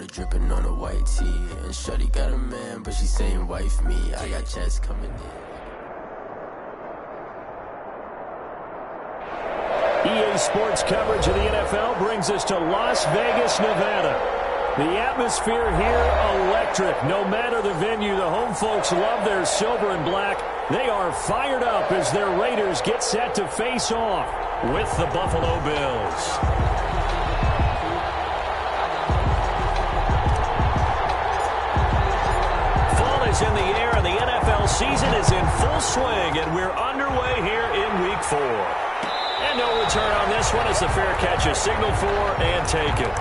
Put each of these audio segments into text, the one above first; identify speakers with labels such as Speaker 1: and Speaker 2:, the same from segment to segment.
Speaker 1: dripping on a white tee. And shorty got a man, but she saying wife me. I got checks coming in.
Speaker 2: EA Sports coverage of the NFL brings us to Las Vegas, Nevada. The atmosphere here, electric. No matter the venue, the home folks love their silver and black. They are fired up as their Raiders get set to face off with the Buffalo Bills. Fall is in the air, and the NFL season is in full swing, and we're underway here in Week 4. And no return on this one as the fair catch is signaled for and taken.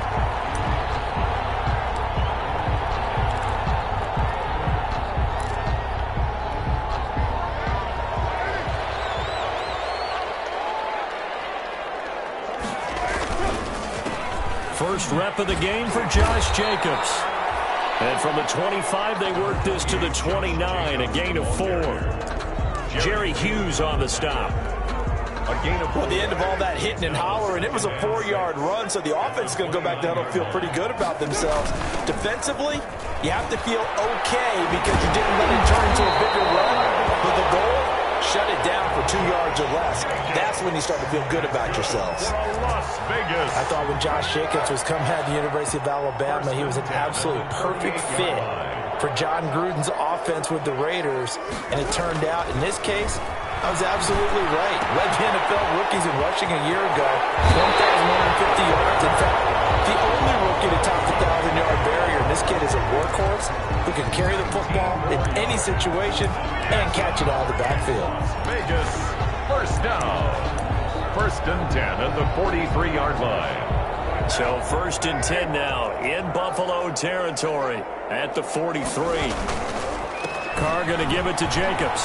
Speaker 2: First rep of the game for Josh Jacobs. And from the 25, they work this to the 29, a gain of 4. Jerry Hughes on the stop.
Speaker 3: Well, the end of all that hitting and hollering, it was a 4-yard run, so the offense is going to go back down and feel pretty good about themselves. Defensively, you have to feel okay because you didn't let it turn into a bigger run. But the goal, shut it down for 2 yards or less. That's when you start to feel good about yourselves.
Speaker 4: Las Vegas.
Speaker 3: I thought when Josh Jacobs was coming out of the University of Alabama, he was an absolutely perfect fit for John Gruden's offense with the Raiders. And it turned out, in this case, I was absolutely right. Led the NFL rookies in rushing a year ago, 1,150 yards. In fact, the only rookie to top the 1,000-yard barrier. And this kid is a workhorse who can carry the football in any situation and catch it out of the backfield.
Speaker 4: Vegas, first down. First and 10 at the 43-yard line.
Speaker 2: So first and 10 now in Buffalo territory at the 43. Carr going to give it to Jacobs.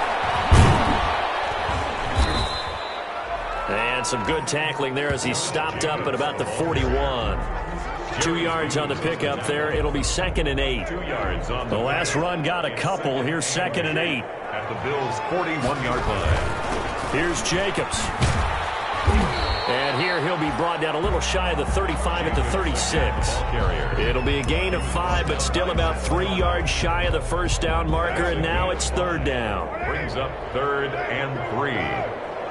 Speaker 2: And some good tackling there as he stopped up at about the 41. 2 yards on the pickup there. It'll be 2nd and 8.
Speaker 4: 2 yards on
Speaker 2: the last run got a couple. Here's 2nd and 8.
Speaker 4: At the Bills' 41-yard line.
Speaker 2: Here's Jacobs. And here he'll be brought down a little shy of the 35 at the 36. It'll be a gain of 5, but still about 3 yards shy of the first down marker, and now it's 3rd down.
Speaker 4: Brings up 3rd and 3.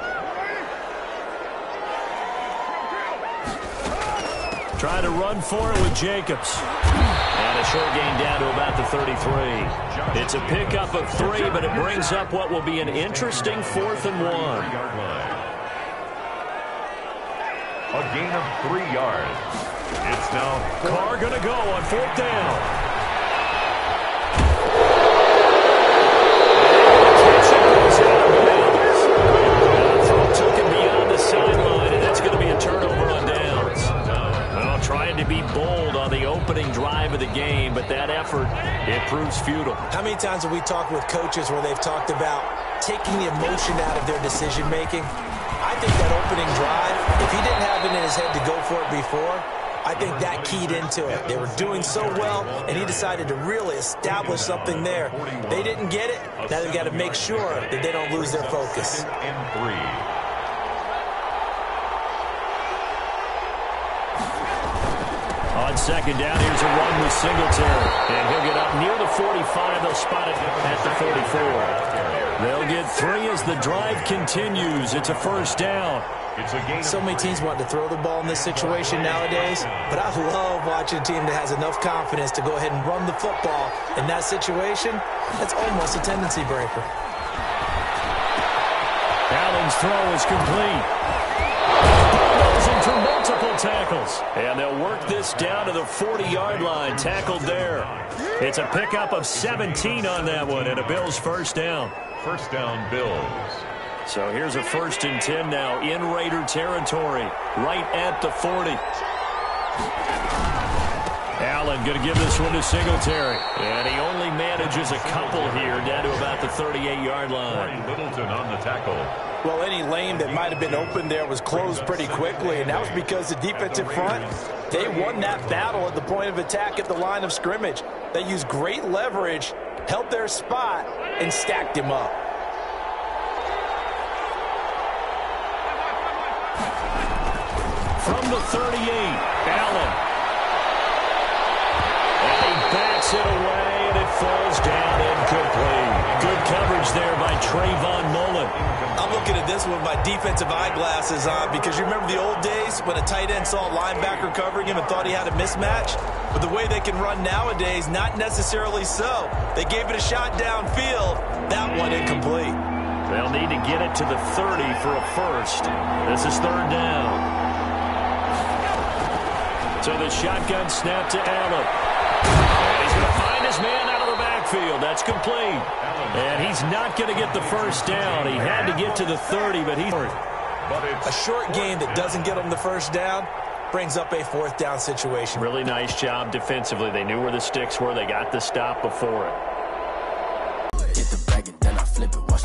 Speaker 2: Try to run for it with Jacobs. And a short gain down to about the 33. It's a pickup of 3, but it brings up what will be an interesting 4th and 1.
Speaker 4: A gain of 3 yards. It's now
Speaker 2: Carr going to go on 4th down. Took him beyond the sideline, and that's going to be a turnover on downs. Well, trying to be bold on the opening drive of the game, but that effort, it proves futile.
Speaker 3: How many times have we talked with coaches where they've talked about taking the emotion out of their decision-making? I think that opening drive, if he didn't have it in his head to go for it before, I think that keyed into it. They were doing so well, and he decided to really establish something there. They didn't get it. Now they've got to make sure that they don't lose their focus.
Speaker 4: and 3.
Speaker 2: On 2nd down, here's a run with Singletary. And he'll get up near the 45. They'll spot it at the 44. They'll get 3 as the drive continues. It's a 1st down.
Speaker 3: So many teams want to throw the ball in this situation nowadays, but I love watching a team that has enough confidence to go ahead and run the football. In that situation, that's almost a tendency breaker.
Speaker 2: Allen's throw is complete. Goes into multiple tackles. And they'll work this down to the 40-yard line. Tackled there. It's a pickup of 17 on that one, and a Bills 1st down.
Speaker 4: 1st down, Bills.
Speaker 2: So here's a 1st and 10 now in Raider territory, right at the 40. Allen going to give this one to Singletary. And he only manages a couple here down to about the 38-yard line.
Speaker 4: Littleton on the tackle.
Speaker 3: Well, any lane that might have been open there was closed pretty quickly, and that was because the defensive front, they won that battle at the point of attack at the line of scrimmage. They used great leverage, held their spot, and stacked him up.
Speaker 2: From the 38, Allen. bats it away, and it falls down incomplete. Good coverage there by Trayvon Mullen.
Speaker 3: I'm looking at this one with my defensive eyeglasses on because you remember the old days when a tight end saw a linebacker covering him and thought he had a mismatch? But the way they can run nowadays, not necessarily so. They gave it a shot downfield. That one incomplete.
Speaker 2: They'll need to get it to the 30 for a first. This is third down. So the shotgun snap to Allen. And he's going to find his man out of the backfield. That's complete. And he's not going to get the first down. He had to get to the 30, but he's hurt.
Speaker 3: A short gain that doesn't get him the first down brings up a fourth down situation.
Speaker 2: Really nice job defensively. They knew where the sticks were. They got the stop before it.
Speaker 1: Get the bag and then I flip it.